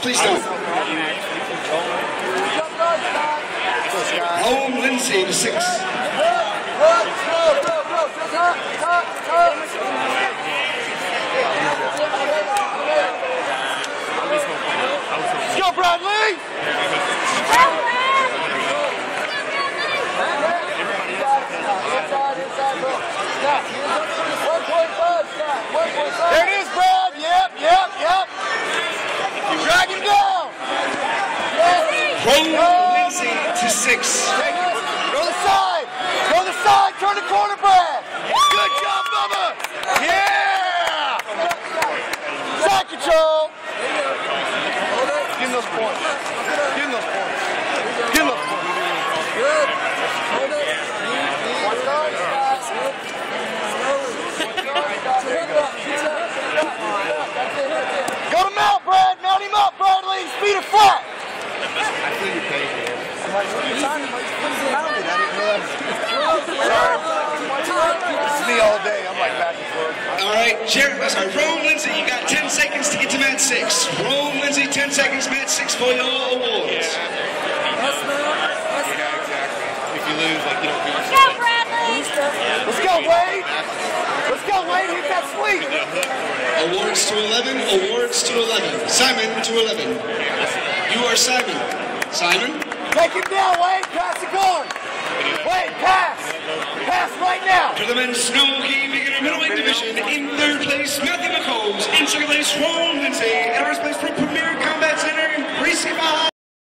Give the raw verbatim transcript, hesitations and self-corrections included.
Please don't. Home Lindsay to six. Go, Bradley! There it is, Brad. Yep, yep, yep. Drag him down. Home Lindsay to six. Go to the side. Go to the side. Turn the corner, Brad. Good job, Bubba. Yeah. Side control. Give him those points. Give him those points. Give him those points. Good. Hold it. Go to mount, Brad. Mount him up, Bradley. Speed it flat. I feel your pain, man. This is me all day. I'm like back and forth. All right, Jared, sorry, Rome Lindsay, you got ten seconds to get to mat six. Rome Lindsay, ten seconds, mat six for your awards. Yeah, exactly. If you lose, like, you don't do Let's go, Bradley! Let's go, Wade. Let's go, Wade. Hit that sweep. Awards to eleven, awards to eleven. Simon to eleven. You are Simon. Simon? Take him down, Wade. Pass the gun. Wade, pass. Pass right now. For the men's snow ski beginner middleweight division, in third place, Matthew McCombs. In second place, Rome Lindsay. In first place, from Premier Combat Center,